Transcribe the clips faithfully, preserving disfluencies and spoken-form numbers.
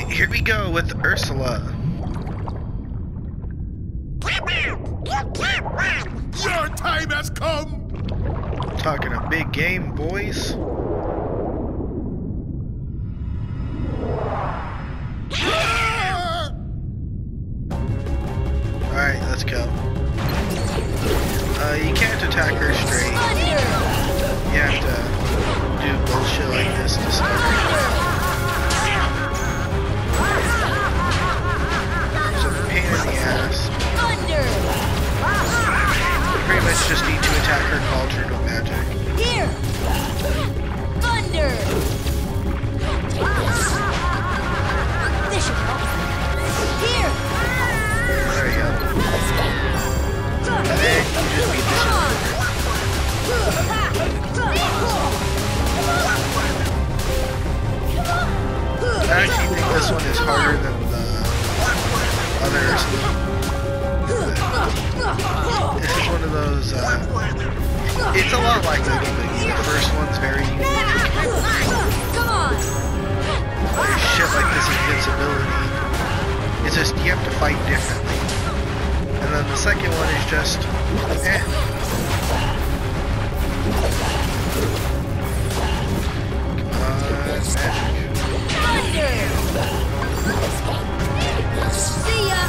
here we go with Ursula. Your time has come! Talking a big game, boys. Alright, let's go. Uh, you can't attack her straight. You have to do bullshit like this to start. It's a pain in the ass. You pretty much just need to attack her cauldron with magic. Here! Thunder! This should help. Here! There we go. And then you just beat the shit out of her. I actually think this one is harder than the other Ursula. This is one of those, uh, it's a lot like Oogie Boogie. The first one's very unique. Come on! There's shit like this invincibility. It's just, you have to fight differently. And then the second one is just, eh. Come on, magic. Thunder! See ya!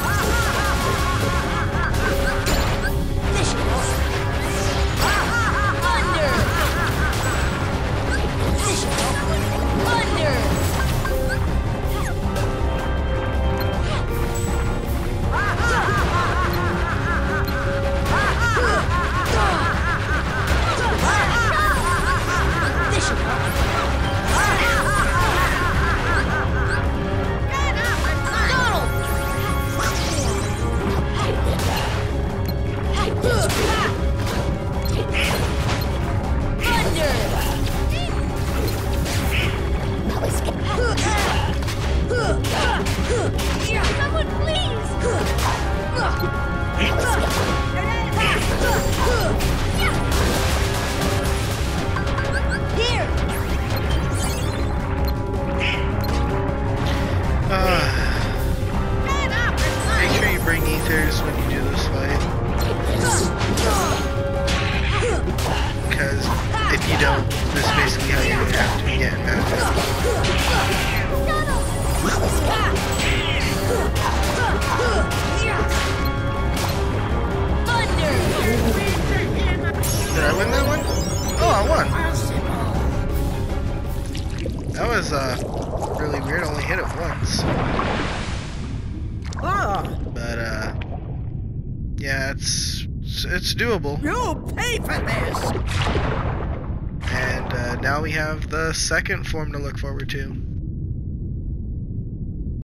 This should help. Thunder! This should help. Thunder! This should help. Someone please! Here! Uh, make sure you bring ethers when you do this fight. Because if you don't, this is basically how you have to get magic. Did I win that one? Oh, I won. That was uh really weird. I only hit it once. But uh, yeah, it's it's, it's doable. You'll pay for this! And uh, now we have the second form to look forward to.